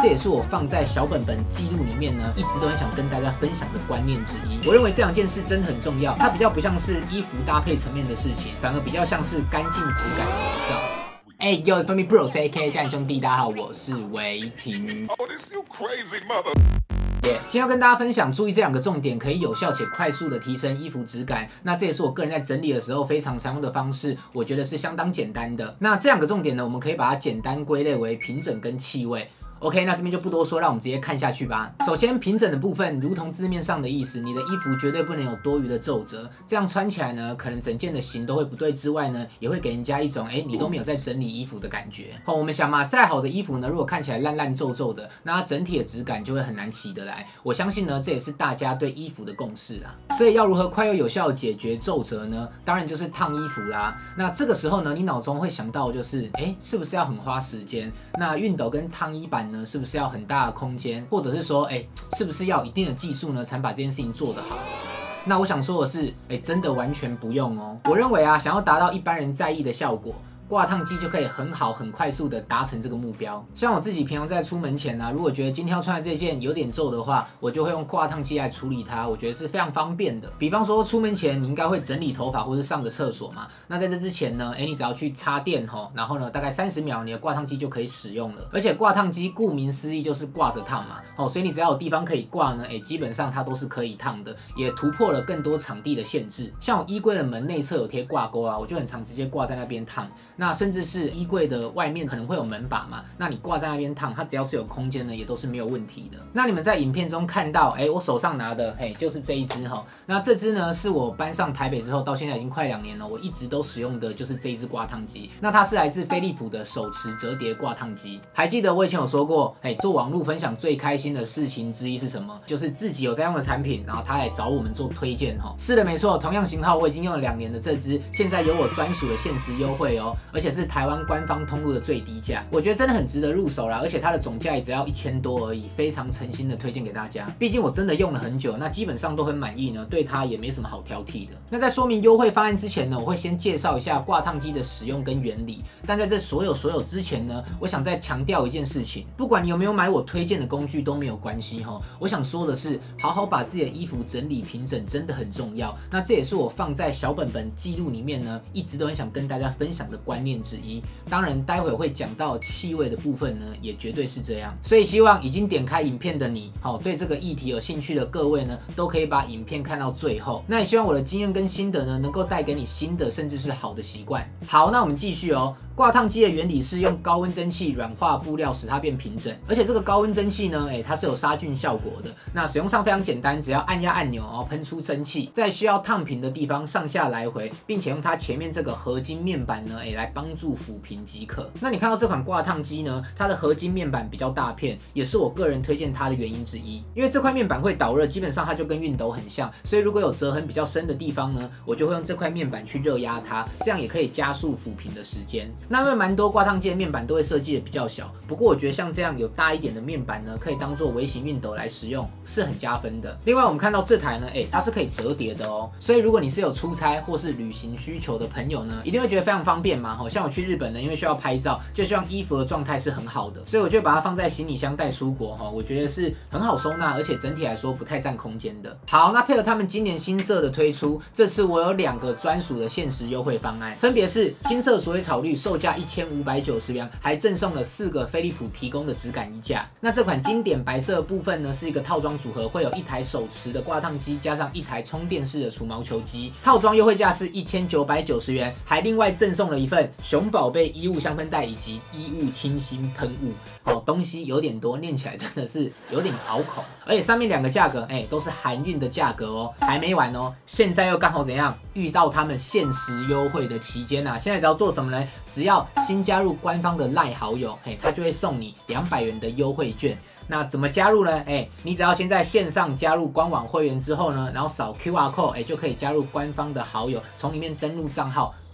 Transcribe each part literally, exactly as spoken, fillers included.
这也是我放在小本本记录里面呢，一直都很想跟大家分享的观念之一。我认为这两件事真的很重要，它比较不像是衣服搭配层面的事情，反而比较像是干净质感营造。哎、欸、，Yo， 分别 Bros，A K 家人兄弟，大家好，我是维廷。Oh, this you crazy mother. Yeah, 今天要跟大家分享，注意这两个重点，可以有效且快速的提升衣服质感。那这也是我个人在整理的时候非常常用的方式，我觉得是相当简单的。那这两个重点呢，我们可以把它简单归类为平整跟气味。OK， 那这边就不多说，让我们直接看下去吧。首先，平整的部分，如同字面上的意思，你的衣服绝对不能有多余的皱褶，这样穿起来呢，可能整件的型都会不对之外呢，也会给人家一种，哎，你都没有在整理衣服的感觉。好，我们想嘛，再好的衣服呢，如果看起来烂烂皱皱的，那它整体的质感就会很难起得来。我相信呢，这也是大家对衣服的共识啦。所以要如何快又有效的解决皱褶呢？当然就是烫衣服啦。那这个时候呢，你脑中会想到就是，哎，是不是要很花时间？那熨斗跟烫衣板呢，是不是要很大的空间，或者是说，哎，是不是要有一定的技术呢，才把这件事情做得好？那我想说的是，哎，真的完全不用哦。我认为啊，想要达到一般人在意的效果，挂烫机就可以很好、很快速的达成这个目标。像我自己平常在出门前啊，如果觉得今天要穿的这件有点皱的话，我就会用挂烫机来处理它，我觉得是非常方便的。比方说出门前你应该会整理头发或是上个厕所嘛，那在这之前呢，哎，你只要去插电吼，然后呢大概三十秒，你的挂烫机就可以使用了。而且挂烫机顾名思义就是挂着烫嘛，哦，所以你只要有地方可以挂呢，哎，基本上它都是可以烫的，也突破了更多场地的限制。像我衣柜的门内侧有贴挂钩啊，我就很常直接挂在那边烫。那甚至是衣柜的外面可能会有门把嘛，那你挂在那边烫，它只要是有空间呢，也都是没有问题的。那你们在影片中看到，哎，我手上拿的，嘿，就是这一支哈。那这支呢，是我搬上台北之后，到现在已经快两年了，我一直都使用的就是这一支挂烫机。那它是来自飞利浦的手持折叠挂烫机。还记得我以前有说过，哎，做网络分享最开心的事情之一是什么？就是自己有在用的产品，然后他来找我们做推荐哈。是的，没错，同样型号我已经用了两年的这支，现在有我专属的限时优惠哦。而且是台湾官方通路的最低价，我觉得真的很值得入手啦，而且它的总价也只要一千多而已，非常诚心的推荐给大家。毕竟我真的用了很久，那基本上都很满意呢，对它也没什么好挑剔的。那在说明优惠方案之前呢，我会先介绍一下挂烫机的使用跟原理。但在这所有所有之前呢，我想再强调一件事情，不管你有没有买我推荐的工具都没有关系哈。我想说的是，好好把自己的衣服整理平整真的很重要。那这也是我放在小本本记录里面呢，一直都很想跟大家分享的观念之一。当然待会会讲到气味的部分呢，也绝对是这样。所以希望已经点开影片的你，好，对这个议题有兴趣的各位呢，都可以把影片看到最后。那也希望我的经验跟心得呢，能够带给你新的甚至是好的习惯。好，那我们继续哦。挂烫机的原理是用高温蒸汽软化布料，使它变平整。而且这个高温蒸汽呢，哎，它是有杀菌效果的。那使用上非常简单，只要按压按钮哦，喷出蒸汽，在需要烫平的地方上下来回，并且用它前面这个合金面板呢，哎，来帮助抚平即可。那你看到这款挂烫机呢，它的合金面板比较大片，也是我个人推荐它的原因之一。因为这块面板会导热，基本上它就跟熨斗很像，所以如果有折痕比较深的地方呢，我就会用这块面板去热压它，这样也可以加速抚平的时间。那因为蛮多挂烫机的面板都会设计的比较小，不过我觉得像这样有大一点的面板呢，可以当做微型熨斗来使用，是很加分的。另外我们看到这台呢，哎，它是可以折叠的哦，所以如果你是有出差或是旅行需求的朋友呢，一定会觉得非常方便嘛。好像我去日本呢，因为需要拍照，就希望衣服的状态是很好的，所以我就把它放在行李箱带出国哈，我觉得是很好收纳，而且整体来说不太占空间的。好，那配合他们今年新色的推出，这次我有两个专属的限时优惠方案，分别是新色鼠尾草绿，售价一千五百九十元，还赠送了四个飞利浦提供的质感衣架。那这款经典白色的部分呢，是一个套装组合，会有一台手持的挂烫机，加上一台充电式的除毛球机。套装优惠价是一千九百九十元，还另外赠送了一份熊宝贝衣物香喷袋以及衣物清新喷雾。哦，东西有点多，念起来真的是有点拗口。而且上面两个价格，哎，都是含运的价格哦，还没完哦。现在又刚好怎样遇到他们限时优惠的期间啊！现在只要做什么呢？只要新加入官方的赖好友，嘿，他就会送你两百元的优惠券。那怎么加入呢？哎，你只要先在线上加入官网会员之后呢，然后扫 Q R code， 哎，就可以加入官方的好友，从里面登录账号。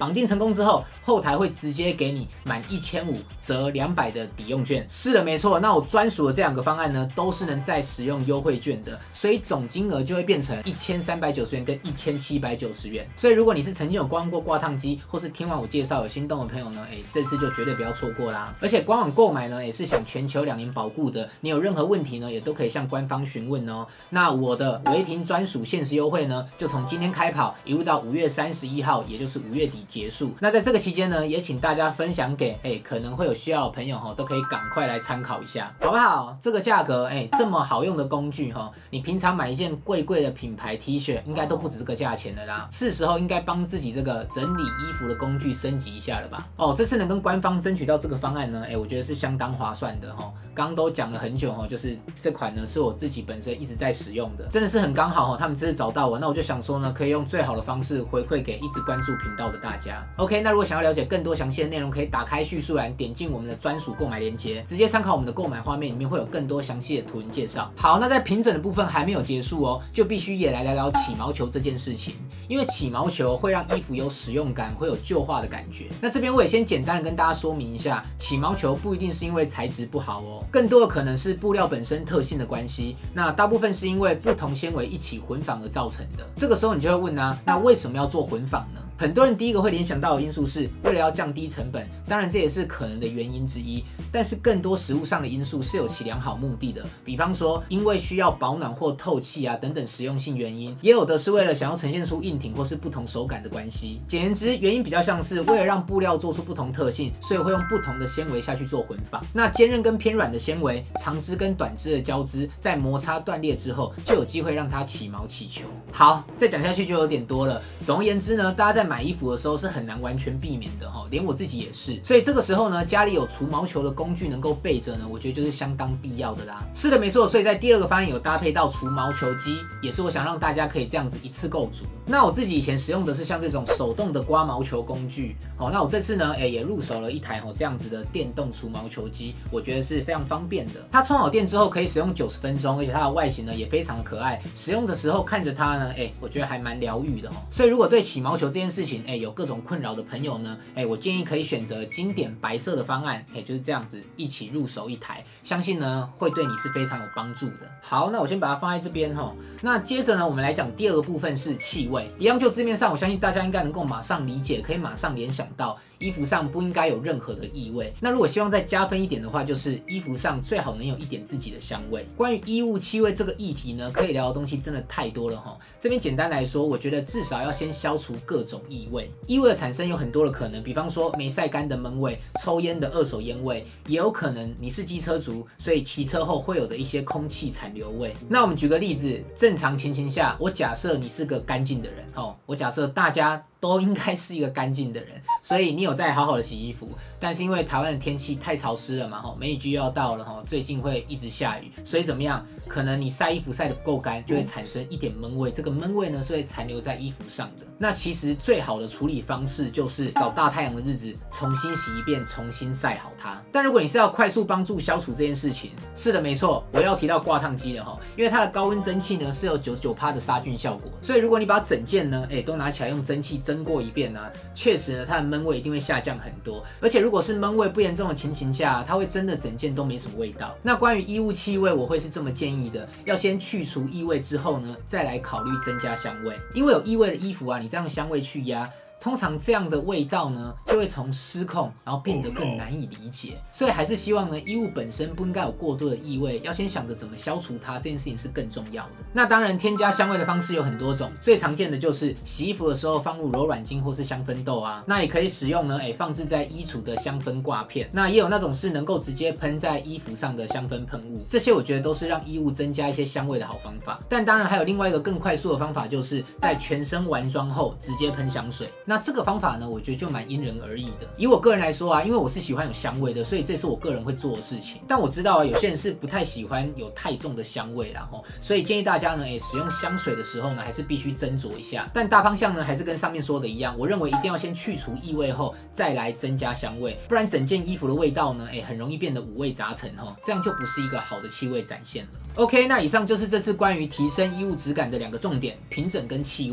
绑定成功之后，后台会直接给你满一千五折两百的抵用券。是的，没错。那我专属的这两个方案呢，都是能再使用优惠券的，所以总金额就会变成一千三百九十元跟一千七百九十元。所以如果你是曾经有观望过挂烫机，或是听完我介绍有心动的朋友呢，哎，这次就绝对不要错过啦。而且官网购买呢，也是享全球两年保固的，你有任何问题呢，也都可以向官方询问哦。那我的违停专属限时优惠呢，就从今天开跑，一路到五月三十一号，也就是五月底结束。那在这个期间呢，也请大家分享给哎可能会有需要的朋友哈，都可以赶快来参考一下，好不好？这个价格哎这么好用的工具哈，你平常买一件贵贵的品牌 T 恤，应该都不止这个价钱的啦。是时候应该帮自己这个整理衣服的工具升级一下了吧？哦，这次能跟官方争取到这个方案呢，哎，我觉得是相当划算的哈。刚刚都讲了很久哈，就是这款呢是我自己本身一直在使用的，真的是很刚好哈。他们只是找到我，那我就想说呢，可以用最好的方式回馈给一直关注频道的大家。OK， 那如果想要了解更多详细的内容，可以打开叙述栏，点进我们的专属购买链接，直接参考我们的购买画面，里面会有更多详细的图文介绍。好，那在平整的部分还没有结束哦，就必须也来聊聊起毛球这件事情，因为起毛球会让衣服有使用感，会有旧化的感觉。那这边我也先简单的跟大家说明一下，起毛球不一定是因为材质不好哦，更多的可能是布料本身特性的关系。那大部分是因为不同纤维一起混纺而造成的。这个时候你就会问啊，那为什么要做混纺呢？很多人第一个会联想到的因素是为了要降低成本，当然这也是可能的原因之一，但是更多实物上的因素是有其良好目的的，比方说因为需要保暖或透气啊等等实用性原因，也有的是为了想要呈现出硬挺或是不同手感的关系。简言之，原因比较像是为了让布料做出不同特性，所以会用不同的纤维下去做混纺。那坚韧跟偏软的纤维，长枝跟短枝的交织，在摩擦断裂之后，就有机会让它起毛起球。好，再讲下去就有点多了。总而言之呢，大家在买衣服的时候是很难完全避免的哈，连我自己也是。所以这个时候呢，家里有除毛球的工具能够备着呢，我觉得就是相当必要的啦。是的，没错。所以在第二个方案有搭配到除毛球机，也是我想让大家可以这样子一次购足。那我自己以前使用的是像这种手动的刮毛球工具，好，那我这次呢，哎也入手了一台哦这样子的电动除毛球机，我觉得是非常方便的。它充好电之后可以使用九十分钟，而且它的外形呢也非常的可爱，使用的时候看着它呢，哎，我觉得还蛮疗愈的哦。所以如果对起毛球这件事情，哎有各种困扰的朋友呢，哎我建议可以选择经典白色的方案，哎就是这样子一起入手一台，相信呢会对你是非常有帮助的。好，那我先把它放在这边哈。那接着呢，我们来讲第二个部分是气味，一样就字面上，我相信大家应该能够马上理解，可以马上联想到。衣服上不应该有任何的异味。那如果希望再加分一点的话，就是衣服上最好能有一点自己的香味。关于衣物气味这个议题呢，可以聊的东西真的太多了哈。这边简单来说，我觉得至少要先消除各种异味。异味的产生有很多的可能，比方说没晒干的闷味、抽烟的二手烟味，也有可能你是机车族，所以骑车后会有的一些空气残留味。那我们举个例子，正常情形下，我假设你是个干净的人哦，我假设大家都应该是一个干净的人，所以你有在好好的洗衣服，但是因为台湾的天气太潮湿了嘛，吼，梅雨季又要到了，吼，最近会一直下雨，所以怎么样？可能你晒衣服晒得不够干，就会产生一点闷味，这个闷味呢是会残留在衣服上的。那其实最好的处理方式就是找大太阳的日子，重新洗一遍，重新晒好它。但如果你是要快速帮助消除这件事情，是的，没错，我要提到挂烫机了哈，因为它的高温蒸汽呢是有 百分之九十九 的杀菌效果，所以如果你把整件呢，哎，都拿起来用蒸汽蒸过一遍呢、啊，确实呢它的闷味一定会下降很多。而且如果是闷味不严重的情形下，它会真的整件都没什么味道。那关于衣物气味，我会是这么建议的，要先去除异味之后呢，再来考虑增加香味，因为有异味的衣服啊，你这样香味去压。通常这样的味道呢，就会从失控，然后变得更难以理解。所以还是希望呢，衣物本身不应该有过多的异味，要先想着怎么消除它，这件事情是更重要的。那当然，添加香味的方式有很多种，最常见的就是洗衣服的时候放入柔软精或是香氛豆啊。那也可以使用呢，哎，放置在衣橱的香氛挂片。那也有那种是能够直接喷在衣服上的香氛喷雾，这些我觉得都是让衣物增加一些香味的好方法。但当然还有另外一个更快速的方法，就是在全身完妆后直接喷香水。那这个方法呢，我觉得就蛮因人而异的。以我个人来说啊，因为我是喜欢有香味的，所以这是我个人会做的事情。但我知道啊，有些人是不太喜欢有太重的香味啦吼，所以建议大家呢，哎，使用香水的时候呢，还是必须斟酌一下。但大方向呢，还是跟上面说的一样，我认为一定要先去除异味后，再来增加香味，不然整件衣服的味道呢，哎，很容易变得五味杂陈吼，这样就不是一个好的气味展现了。OK， 那以上就是这次关于提升衣物质感的两个重点：平整跟气味。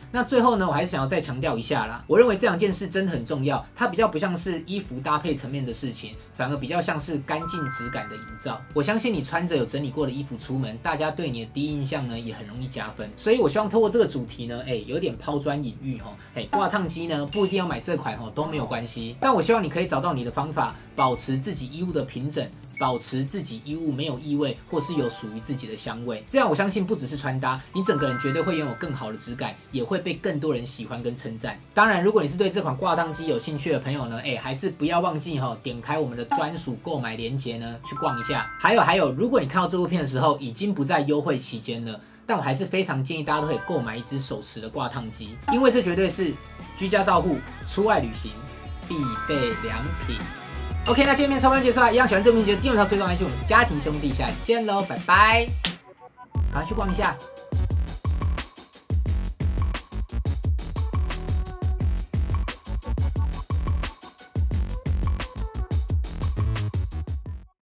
那最后呢，我还是想要再强调一下啦，我认为这两件事真的很重要，它比较不像是衣服搭配层面的事情，反而比较像是干净质感的营造。我相信你穿着有整理过的衣服出门，大家对你的第一印象呢也很容易加分。所以我希望透过这个主题呢，哎、欸，有点抛砖引玉哈，哎、欸，挂烫机呢不一定要买这款哈都没有关系，但我希望你可以找到你的方法，保持自己衣物的平整。保持自己衣物没有异味，或是有属于自己的香味，这样我相信不只是穿搭，你整个人绝对会拥有更好的质感，也会被更多人喜欢跟称赞。当然，如果你是对这款挂烫机有兴趣的朋友呢，哎，还是不要忘记哈、哦，点开我们的专属购买链接呢，去逛一下。还有还有，如果你看到这部片的时候已经不在优惠期间了，但我还是非常建议大家都可以购买一支手持的挂烫机，因为这绝对是居家照护、出外旅行必备良品。OK， 那见面差不多结束了，一样喜欢这部影片，记得订阅、追踪、关注我们家庭兄弟，下期见喽，拜拜！赶快去逛一下。